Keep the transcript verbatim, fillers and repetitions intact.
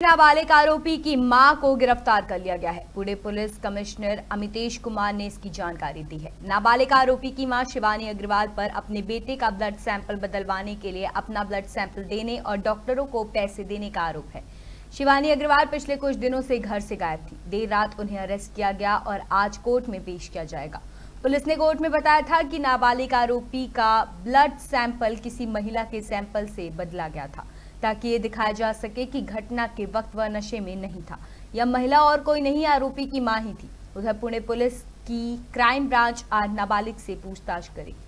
नाबालिग आरोपी की मां को गिरफ्तार कर लिया गया है। पुणे पुलिस कमिश्नर अमितेश कुमार ने इसकी जानकारी दी है। नाबालिग आरोपी की मां शिवानी अग्रवाल पर अपने बेटे का ब्लड सैंपल बदलवाने के लिए अपना ब्लड सैंपल देने और डॉक्टरों को पैसे देने का आरोप है। शिवानी अग्रवाल पिछले कुछ दिनों से घर से गायब थी। देर रात उन्हें अरेस्ट किया गया और आज कोर्ट में पेश किया जाएगा। पुलिस ने कोर्ट में बताया था कि नाबालिग आरोपी का ब्लड सैंपल किसी महिला के सैंपल से बदला गया था ताकि ये दिखाया जा सके कि घटना के वक्त वह नशे में नहीं था। यह महिला और कोई नहीं, आरोपी की मां ही थी। उधर पुणे पुलिस की क्राइम ब्रांच आज नाबालिग से पूछताछ करेगी।